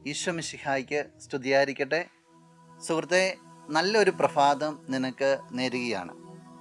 ഈശോ മിശിഹായ്ക്ക് സ്തുതിയായിരിക്കട്ടെ. സുഹൃത്തെ, നല്ലൊരു പ്രഭാതം നിനക്ക് നേരുകയാണ്.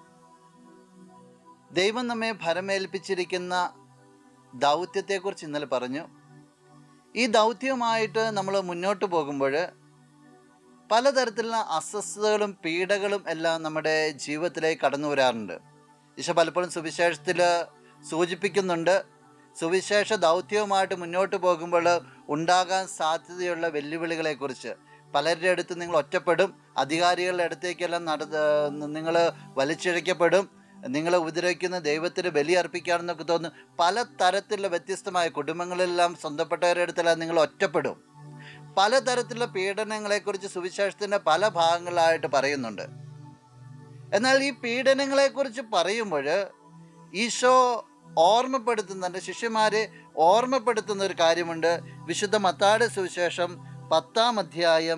ദൈവം നമ്മെ ഭരമേൽപ്പിച്ചിരിക്കുന്ന ദൗത്യത്തെക്കുറിച്ച് ഇന്നലെ പറഞ്ഞു. ഈ ദൗത്യവുമായിട്ട് നമ്മൾ മുന്നോട്ട് പോകുമ്പോൾ പലതരത്തിലുള്ള അസ്വസ്ഥതകളും പീഡകളും എല്ലാം നമ്മുടെ ജീവിതത്തിലേക്ക് കടന്നു വരാറുണ്ട്. ഈശോ പലപ്പോഴും സുവിശേഷത്തിൽ സൂചിപ്പിക്കുന്നുണ്ട്, സുവിശേഷ ദൗത്യവുമായിട്ട് മുന്നോട്ട് പോകുമ്പോൾ ഉണ്ടാകാൻ സാധ്യതയുള്ള വെല്ലുവിളികളെക്കുറിച്ച്. പലരുടെ അടുത്ത് നിങ്ങൾ ഒറ്റപ്പെടും, അധികാരികളുടെ അടുത്തേക്കെല്ലാം നിങ്ങൾ വലിച്ചിഴക്കപ്പെടും, നിങ്ങൾ ഉപദ്രവിക്കുന്ന ദൈവത്തിന് ബലി അർപ്പിക്കുകയാണെന്നൊക്കെ തോന്നുന്നു. പല തരത്തിലുള്ള വ്യത്യസ്തമായ കുടുംബങ്ങളെല്ലാം സ്വന്തപ്പെട്ടവരുടെ അടുത്തെല്ലാം നിങ്ങൾ ഒറ്റപ്പെടും. പലതരത്തിലുള്ള പീഡനങ്ങളെക്കുറിച്ച് സുവിശേഷത്തിൻ്റെ പല ഭാഗങ്ങളായിട്ട് പറയുന്നുണ്ട്. എന്നാൽ ഈ പീഡനങ്ങളെക്കുറിച്ച് പറയുമ്പോൾ ഈശോ ഓർമ്മപ്പെടുത്തുന്നുണ്ട്, ശിഷ്യന്മാരെ ഓർമ്മപ്പെടുത്തുന്ന ഒരു കാര്യമുണ്ട്. വിശുദ്ധ മത്തായിയുടെ സുവിശേഷം 10-ാം അധ്യായം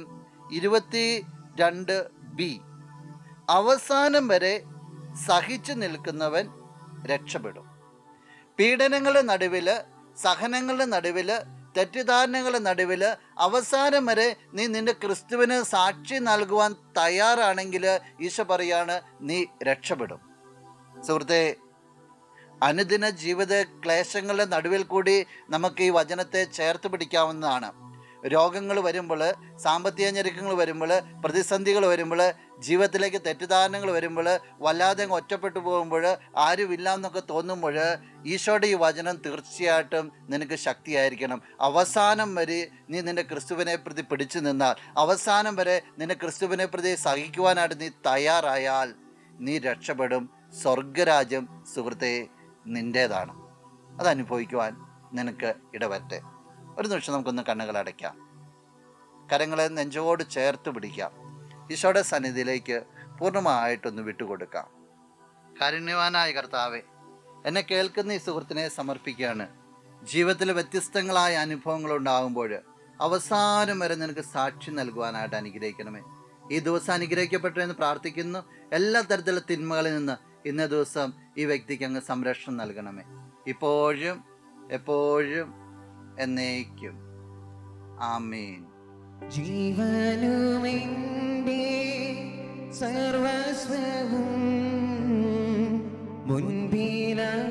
22b, അവസാനം വരെ സഹിച്ചു നിൽക്കുന്നവൻ രക്ഷപ്പെടും. പീഡനങ്ങളുടെ നടുവിൽ, സഹനങ്ങളുടെ നടുവിൽ, തെറ്റിദ്ധാരണകളുടെ നടുവിൽ അവസാനം വരെ നീ നിന്റെ ക്രിസ്തുവിന് സാക്ഷി നൽകുവാൻ തയ്യാറാണെങ്കിൽ ഈശോ പറയാണ്, നീ രക്ഷപ്പെടും. സുഹൃത്തെ, അനുദിന ജീവിത ക്ലേശങ്ങളുടെ നടുവിൽ കൂടി നമുക്ക് ഈ വചനത്തെ ചേർത്ത് പിടിക്കാവുന്നതാണ്. രോഗങ്ങൾ വരുമ്പോൾ, സാമ്പത്തിക ഞെരുക്കങ്ങൾ വരുമ്പോൾ, പ്രതിസന്ധികൾ വരുമ്പോൾ, ജീവിതത്തിലേക്ക് തെറ്റിദ്ധാരണകൾ വരുമ്പോൾ, വല്ലാതെ ഒറ്റപ്പെട്ടു പോകുമ്പോൾ, ആരുമില്ല എന്നൊക്കെ തോന്നുമ്പോൾ ഈശോയുടെ ഈ വചനം തീർച്ചയായിട്ടും നിനക്ക് ശക്തിയായിരിക്കണം. അവസാനം വരെ നീ നിൻ്റെ ക്രിസ്തുവിനെ പ്രതി പിടിച്ചു നിന്നാൽ, അവസാനം വരെ നിന്റെ ക്രിസ്തുവിനെ പ്രതി സഹിക്കുവാനായിട്ട് നീ തയ്യാറായാൽ നീ രക്ഷപ്പെടും. സ്വർഗരാജ്യം സുഹൃത്തെ നിൻ്റേതാണ്. അതനുഭവിക്കുവാൻ നിനക്ക് ഇടവരട്ടെ. ഒരു നിമിഷം നമുക്കൊന്ന് കണ്ണുകൾ അടയ്ക്കാം, കരങ്ങളെ നെഞ്ചോട് ചേർത്ത് പിടിക്കാം, ഈശോയുടെ സന്നിധിയിലേക്ക് പൂർണ്ണമായിട്ടൊന്ന് വിട്ടുകൊടുക്കാം. കാരുണ്യവാനായ കർത്താവെ, എന്നെ കേൾക്കുന്ന ഈ സുഹൃത്തിനെ സമർപ്പിക്കുകയാണ്. ജീവിതത്തിൽ വ്യത്യസ്തങ്ങളായ അനുഭവങ്ങൾ ഉണ്ടാകുമ്പോൾ അവസാനം വരെ നിനക്ക് സാക്ഷി നൽകുവാനായിട്ട് അനുഗ്രഹിക്കണമേ. ഈ ദിവസം അനുഗ്രഹിക്കപ്പെട്ടെന്ന് പ്രാർത്ഥിക്കുന്നു. എല്ലാ തരത്തിലുള്ള തിന്മകളിൽ നിന്ന് ഇന്നേ ദിവസം ഈ വ്യക്തിക്ക് അങ്ങ് സംരക്ഷണം നൽകണമേ, ഇപ്പോഴും എപ്പോഴും എന്നേക്കും. ആമേൻ. ജീവനുമെന്റെ സർവസ്വവും മുൻപിലാ